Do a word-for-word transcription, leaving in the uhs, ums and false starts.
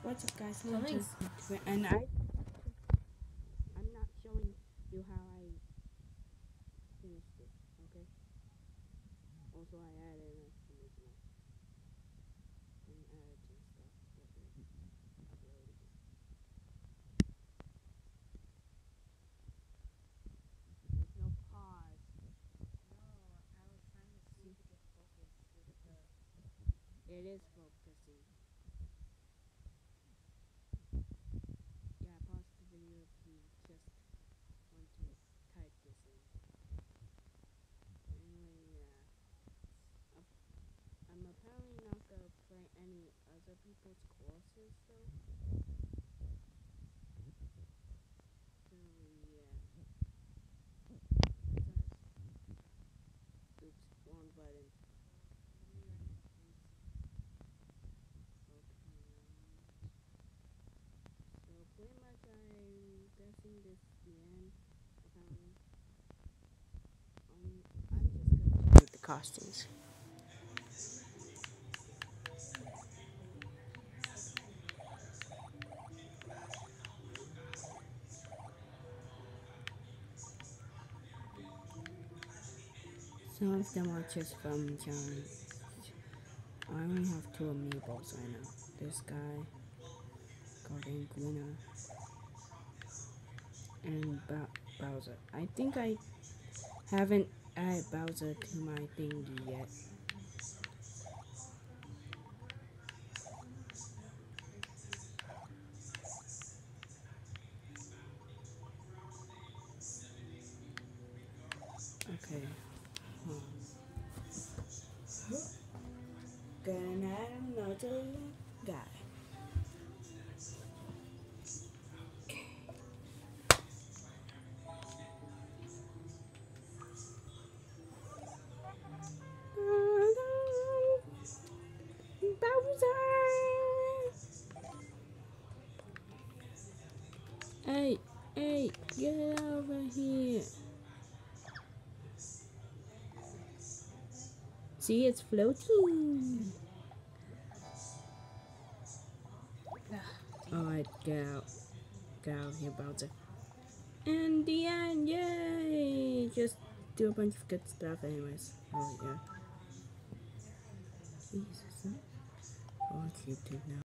What's up, guys? Something's And I, I'm not showing you how I finished it. Okay. Also, I added an exclamation mark and added some stuff that they uploaded. There's no pause. No, I was trying to see to get focused with the. It is focusing. Yeah, pause the video if you just want to type this in. Anyway, yeah. I'm apparently not gonna play any other people's courses though. So yeah. Oops, wrong button. Okay. So pretty much I'm guessing this is the end. Apparently. Um, I'm just gonna do the costumes. Some of them are just from challenge. I only have two amiibos right now. This guy called Anguina and ba Bowser. I think I haven't added Bowser to my thingy yet. Okay. Hmm. Gonna add another guy. Bowser! Hey, hey, get over here. See, it's floating. Alright, get out. Get out of here, Bowser. And the end, yay! Just do a bunch of good stuff anyways. Oh, yeah. Jesus. Oh, it's YouTube now.